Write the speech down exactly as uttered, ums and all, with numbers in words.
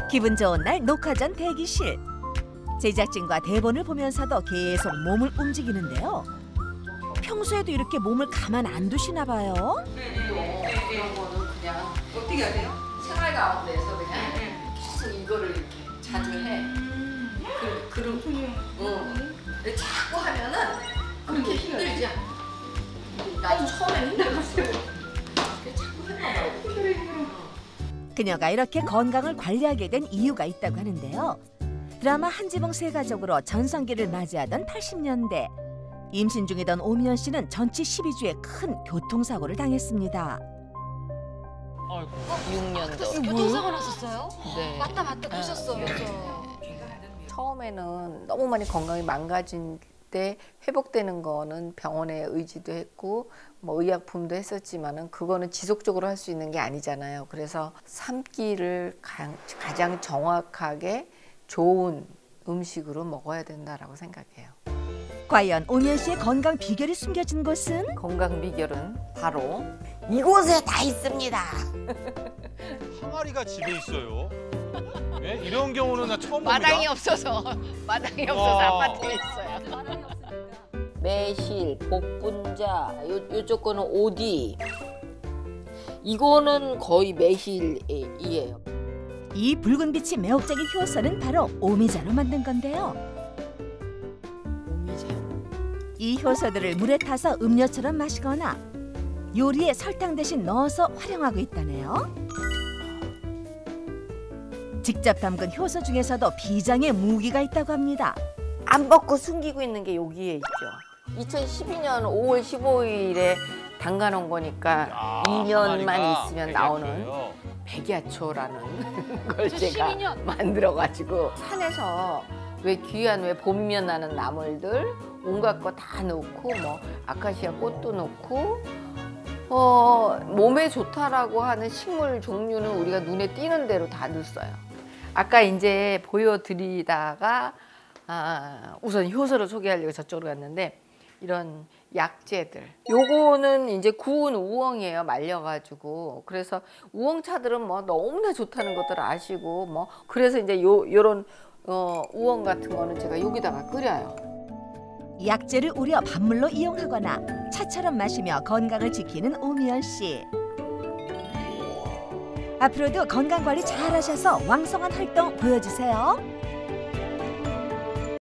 기분 좋은 날 녹화 전 대기실. 제작진과 대본을 보면서도 계속 몸을 움직이는데요. 평소에도 이렇게 몸을 가만 안 두시나 봐요. 이런 거는 그냥 어떻게 해야 돼요? 생활 가운데서 그냥 계속 이거를 이렇게 자주 해. 그, 그럼, 응. 근데 자꾸 하면은 그렇게 힘들지 않아. 나도 처음엔 힘들었어. 자꾸 해봐봐. 그녀가 이렇게 건강을 관리하게 된 이유가 있다고 하는데요. 드라마 한지붕 세 가족으로 전성기를 맞이하던 팔십 년대. 임신 중이던 오미연 씨는 전치 십이 주에 큰 교통사고를 당했습니다. 육 년도. 교통사고 났었어요? 네. 맞다 맞다 그러셨어요. 처음에는 너무 많이 건강이 망가진 때 회복되는 거는 병원에 의지도 했고 뭐 의약품도 했었지만은 그거는 지속적으로 할 수 있는 게 아니잖아요. 그래서 삼키를 가장 정확하게 좋은 음식으로 먹어야 된다라고 생각해요. 과연 오미연 씨의 건강 비결이 숨겨진 곳은? 건강 비결은 바로 이곳에 다 있습니다. 항아리가 집에 있어요. 네? 이런 경우는 나 처음 봅니다. 마당이 없어서 마당이 없어서 와. 아파트에 있어요. 매실, 복분자, 요, 요쪽 거는 오디. 이거는 거의 매실이에요. 이 붉은 빛이 매혹적인 효소는 바로 오미자로 만든 건데요. 오미자. 이 효소들을 물에 타서 음료처럼 마시거나 요리에 설탕 대신 넣어서 활용하고 있다네요. 직접 담근 효소 중에서도 비장의 무기가 있다고 합니다. 안 벗고 숨기고 있는 게 여기에 있죠. 이천십이 년 오월 십오일에 담가놓은 거니까 야, 이 년만 항아리가 있으면 나오는 백약초예요. 백야초라는 걸 제가 십이 년. 만들어가지고 산에서 왜 귀한 왜 봄이면 나는 나물들 온갖 거 다 넣고 뭐 아카시아 꽃도 넣고 어, 몸에 좋다라고 하는 식물 종류는 우리가 눈에 띄는 대로 다 넣었어요. 아까 이제 보여드리다가 아, 우선 효소를 소개하려고 저쪽으로 갔는데 이런 약재들. 요거는 이제 구운 우엉이에요. 말려가지고. 그래서 우엉차들은 뭐 너무나 좋다는 것들 아시고 뭐 그래서 이제 요 요런 어, 우엉 같은 거는 제가 여기다가 끓여요. 약재를 우려 밥물로 이용하거나 차처럼 마시며 건강을 지키는 오미연 씨. 앞으로도 건강 관리 잘 하셔서 왕성한 활동 보여주세요.